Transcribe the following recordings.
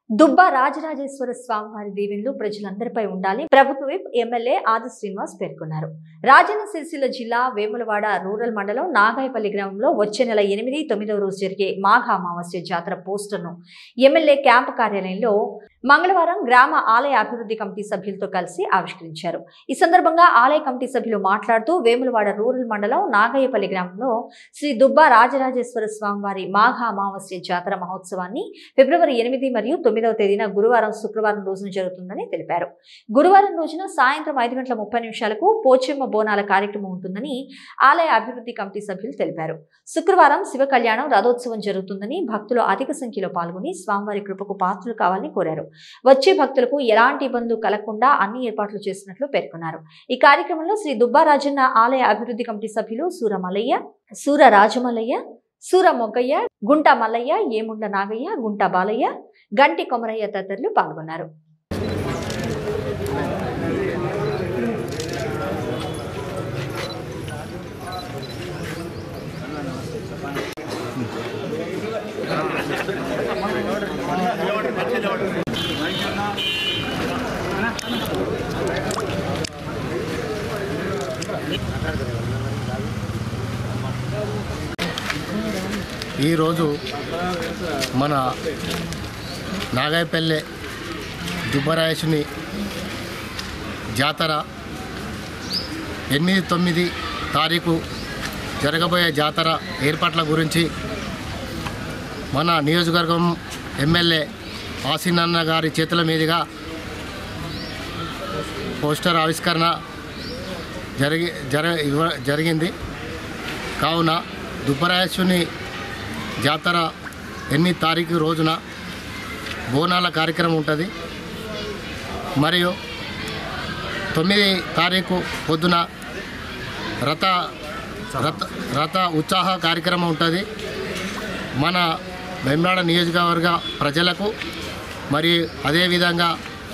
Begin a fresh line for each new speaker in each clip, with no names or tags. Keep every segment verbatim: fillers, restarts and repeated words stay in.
దుబ్బా రాజరాజేశ్వర స్వామి వారి దీవెనలు ప్రజలందరిపై ఉండాలి ప్రభుత్వ విప్ ఎమ్మెల్యే ఆది శ్రీనివాస్ పేర్కొన్నారు. రాజన్న సిరిసిల్ల జిల్లా వేములవాడ రూరల్ మండలం నాగాయపల్లి గ్రామంలో వచ్చే నెల ఎనిమిది తొమ్మిదవ రోజు జరిగే మాఘ అమావాస్య జాతర పోస్టర్ను ఎమ్మెల్యే క్యాంపు కార్యాలయంలో మంగళవారం గ్రామ ఆలయ అభివృద్ధి కమిటీ సభ్యులతో కలిసి ఆవిష్కరించారు. ఈ సందర్భంగా ఆలయ కమిటీ సభ్యులు మాట్లాడుతూ వేములవాడ రూరల్ మండలం నాగాయపల్లి గ్రామంలో శ్రీ దుబ్బా రాజరాజేశ్వర స్వామి వారి మాఘ అమావాస్య జాతర మహోత్సవాన్ని ఫిబ్రవరి ఎనిమిది మరియు తొమ్మిదవ తేదీన గురువారం శుక్రవారం రోజున జరుగుతుందని తెలిపారు. గురువారం రోజున సాయంత్రం ఐదు గంటల ముప్పై నిమిషాలకు పోచెమ్మ బోనాల కార్యక్రమం ఉంటుందని ఆలయ అభివృద్ధి కమిటీ సభ్యులు తెలిపారు. శుక్రవారం శివ కళ్యాణం రథోత్సవం జరుగుతుందని భక్తులు అధిక సంఖ్యలో పాల్గొని స్వామివారి కృపకు పాత్రలు కావాలని కోరారు. వచ్చే భక్తులకు ఎలాంటి ఇబ్బందులు కలగకుండా అన్ని ఏర్పాట్లు చేసినట్లు పేర్కొన్నారు. ఈ కార్యక్రమంలో శ్రీ దుబ్బా రాజన్న ఆలయ అభివృద్ధి కమిటీ సభ్యులు సూర మల్లయ్య, సూర రాజమల్లయ్య, సూర మొగ్గయ్య, గుంట మల్లయ్య, ఏముండ్ల నాగయ్య, గుంట బాలయ్య, గంటి కొమరయ్య తదితరులు పాల్గొన్నారు.
ఈరోజు మన నాగాయపల్లె దుబ్బరాయేశుని జాతర ఎనిమిది తొమ్మిది తారీఖు జరగబోయే జాతర ఏర్పాట్ల గురించి మన నియోజకవర్గం ఎమ్మెల్యే ఆసీనన్న గారి చేతుల మీదుగా పోస్టర్ ఆవిష్కరణ జరిగి జర జరిగింది. కావున దుబ్బరాయేశుని జాతర ఎనిమిది తారీఖు రోజున బోనాల కార్యక్రమం ఉంటుంది. మరియు తొమ్మిది తారీఖు పొద్దున రథ రథ రథ ఉత్సాహ కార్యక్రమం ఉంటుంది. మన వేములవాడ నియోజకవర్గ ప్రజలకు మరియు అదేవిధంగా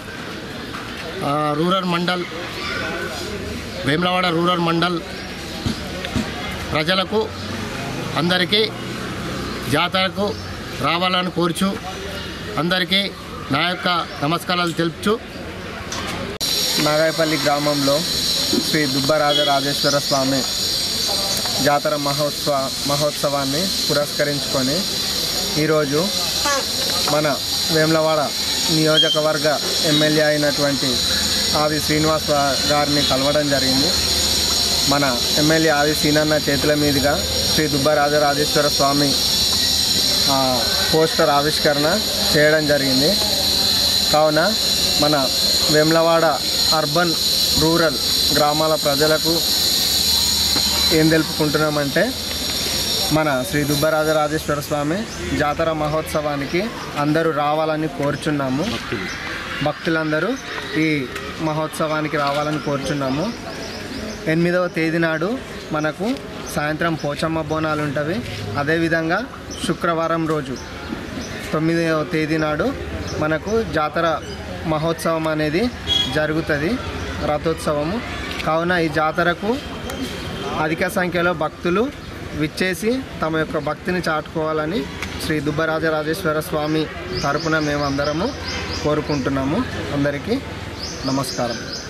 రూరల్ మండల్ వేములవాడ రూరల్ మండల్ ప్రజలకు అందరికీ జాతరకు రావాలని కోరుచు అందరికీ నా యొక్క నమస్కారాలు తెలుపుచు
నాగాయపల్లి గ్రామంలో శ్రీ దుబ్బా రాజరాజేశ్వర స్వామి జాతర మహోత్సవ మహోత్సవాన్ని పురస్కరించుకొని ఈరోజు మన వేములవాడ నియోజకవర్గ ఎమ్మెల్యే అయినటువంటి ఆది శ్రీనివాస్ గారిని కలవడం జరిగింది. మన ఎమ్మెల్యే ఆది సీనన్న చేతుల మీదుగా శ్రీ దుబ్బా రాజరాజేశ్వర స్వామి పోస్టర్ ఆవిష్కరణ చేయడం జరిగింది. కావున మన వేములవాడ అర్బన్ రూరల్ గ్రామాల ప్రజలకు ఏం తెలుపుకుంటున్నామంటే మన శ్రీ దుబ్బా రాజరాజేశ్వర స్వామి జాతర మహోత్సవానికి అందరూ రావాలని కోరుచున్నాము. భక్తులందరూ ఈ మహోత్సవానికి రావాలని కోరుచున్నాము. ఎనిమిదవ తేదీ నాడు మనకు సాయంత్రం పోచమ్మ బోనాలు ఉంటవి. అదేవిధంగా శుక్రవారం రోజు తొమ్మిదవ తేదీ నాడు మనకు జాతర మహోత్సవం అనేది జరుగుతుంది, రథోత్సవము. కావున ఈ జాతరకు అధిక సంఖ్యలో భక్తులు విచ్చేసి తమ యొక్క భక్తిని చాటుకోవాలని శ్రీ దుబ్బా రాజరాజేశ్వర స్వామి తరపున మేము అందరము కోరుకుంటున్నాము. అందరికీ నమస్కారం.